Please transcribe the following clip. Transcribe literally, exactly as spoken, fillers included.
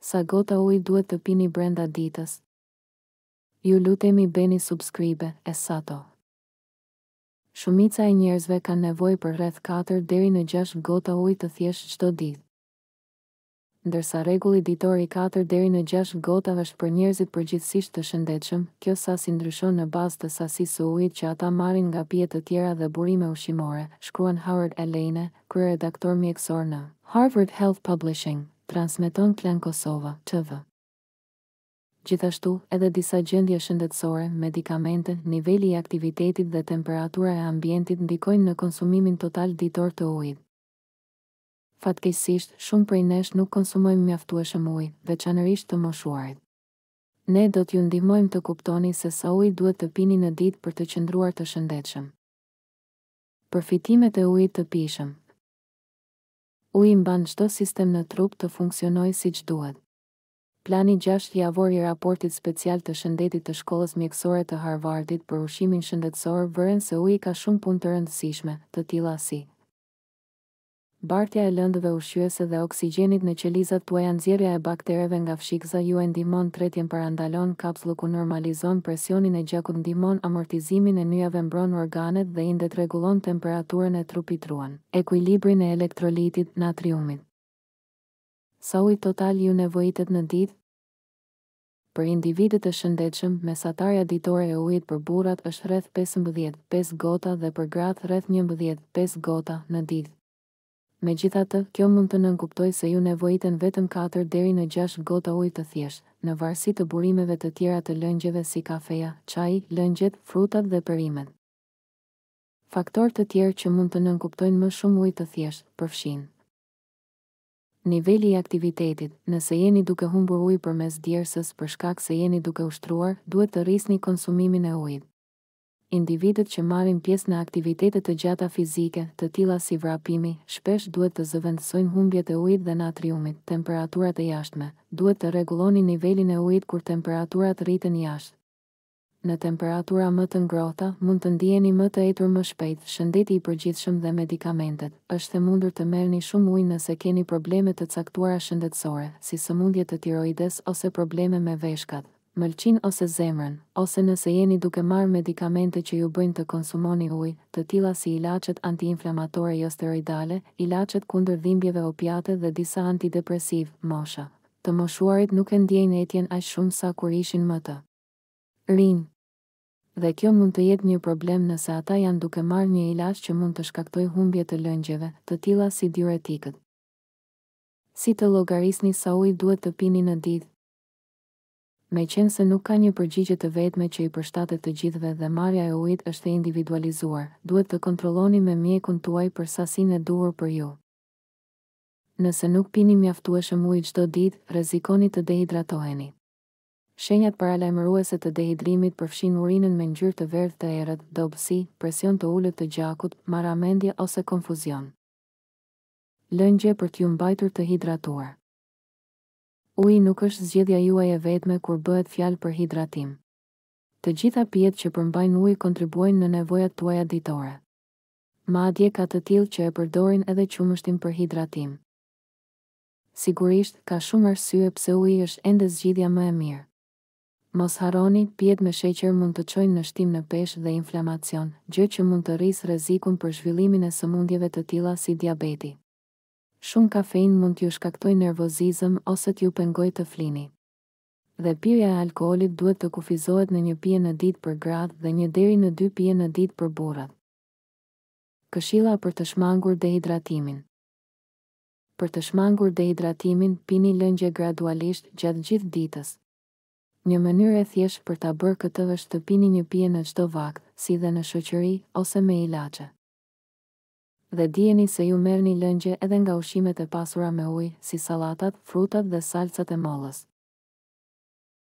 Sa gota ujë duhet të pini brenda ditës? Ju lutemi bëni subscribe, Essato. Shumica e njerëzve kanë nevojë për rreth katër deri në gjashtë gota ujë të thjeshtë çdo ditë. Ndërsa rregulli ditor i katër deri në gjashtë gota është për njerëzit përgjithsisht të shëndetshëm, kjo sasi ndryshon në bazë të sasisë së ujit që ata marrin nga pije të tjera dhe burime ushqimore, shkruan Howard Elena, kryeredaktor mjekësor në Harvard Health Publishing, transmeton Klan Kosova, T V. Gjithashtu, edhe disa gjendje shëndetësore, medikamente, niveli i aktivitetit dhe temperatura e ambientit ndikojnë në konsumimin total ditor të ujit. Fatkeqësisht, shumë prej nesh nuk konsumojmë mjaftueshëm ujë, veçanërisht të moshuarit. Ne do t'ju ndihmojmë të kuptoni se sa ujë duhet të pini në ditë për të qëndruar të shëndetshëm. Përfitimet e ujit të pijshëm. Uji mban çdo sistem në trup të funksionojë siç duhet. Plani gjashtë javor i raportit special të shëndetit të shkollës mjekësore të Harvardit për ushqimin shëndetësor vëren se uji ka shumë punë të rëndësishme, të tilla si bartja e lëndëve ushqyese dhe oksigjenit në qelizat tuaja, nxjerrja e baktereve nga fshikëza ju e ndihmon tretjen, parandalon kapsullu, normalizon presionin e gjakut, ndihmon amortizimin e nyjave, mbron organet dhe indet, rregullon temperaturën e trupit, ruan ekuilibrin e elektrolitit, natriumit. Sa ujë total ju nevojitet në ditë? Për individët e shëndetshëm, mesatarja ditore e ujit për burrat është rreth pesëmbëdhjetë pesë gota dhe për gratë rreth njëmbëdhjetë pesë gota në ditë. Megjithatë, kjo mund të nënkuptojë se ju nevojiten vetëm katër deri në gjashtë gota ujë të thjeshtë, në varësi të burimeve të tjera të lëngjeve si kafeja, çaji, lëngjet, frutat dhe perimet. Faktorë të tjerë që mund të nënkuptojnë më shumë ujë të thjeshtë përfshin: niveli i aktivitetit. Nëse jeni duke humbur ujë përmes djersës për shkak se jeni duke ushtruar, duhet të rrisni konsumimin e ujit. Individët që marrin pjesë në aktivitete të gjata fizike, të tilla si vrapimi, shpesh duhet të zëvendësojnë humbjet e ujit dhe natriumit. Temperaturat e jashtme. Duhet të rregulloni nivelin e ujit kur temperaturat rriten jashtë. Në temperatura më të ngrohta, mund të ndiheni më të etur më shpejt. Shëndeti i përgjithshëm dhe medikamentet. Është e mundur të merrni shumë ujë nëse keni probleme të caktuara shëndetësore, si sëmundje të tiroides ose probleme me veshkat, mëlçin ose zemrën, ose nëse jeni duke marrë medikamente që ju bëjnë të konsumoni ujë, të tilla si ilaçet antiinflamatore jo steroidale, ilaçet kundër dhimbjeve opiate dhe disa antidepresiv. Mosha. Të moshuarit nuk e ndjejnë etjen aq shumë sa kur ishin më të rinj. Dhe kjo mund të jetë një problem nëse ata janë duke marrë një ilaç që mund të shkaktojë humbje të lëngjeve, të tilla si diuretikët. Si të llogarisni sa ujë duhet të pini në ditë? Meqense se nuk ka një përgjigje të vetme që i përshtatet të gjithëve dhe marrja e ujit është e individualizuar, duhet të kontrolloni me mjekun tuaj për sasinë e duhur për ju. Nëse nuk pini mjaftueshëm ujë çdo ditë, rrezikoni të dehidratoheni. Shenjat paralajmëruese të dehidrimit përfshin urinën me ngjyrë të verdhë të errët, dobësi, presion të ulët të gjakut, marramendje ose konfuzion. Lëngje për t'ju mbajtur të hidratuar. Uji nuk është zgjedhja juaj e vetme kur bëhet fjalë për hidratim. Të gjitha pijet që përmbajnë ujë kontribuojnë në nevojat tuaja ditore. Madje ka të tillë që e përdorin edhe qumështin për hidratim. Sigurisht, ka shumë arsye pse uji është ende zgjidhja më e mirë. Mos harroni, pijet me sheqer mund të çojnë në shtim në peshë dhe inflamacion, gjë që mund të rrisë rrezikun për zhvillimin e sëmundjeve të tilla si diabeti. Shumë kafeinë mund t'ju shkaktojë nervozizëm ose t'ju pengojë të flini. Dhe pirja e alkoolit duhet të kufizohet në një pije në ditë për gratë dhe një deri në dy pije në ditë për burrat. Këshilla për të shmangur dehidratimin. Për të shmangur dehidratimin, pini lëngje gradualisht gjatë gjithë ditës. Një mënyrë e thjeshtë për ta bërë këtë është të pini një pije në çdo vakt, si dhe në shoqëri ose me ilaçe. Dhe dijeni se ju merrni lëngje edhe nga ushqimet e pasura me ujë, si sallatat, frutat dhe salcat e mollës.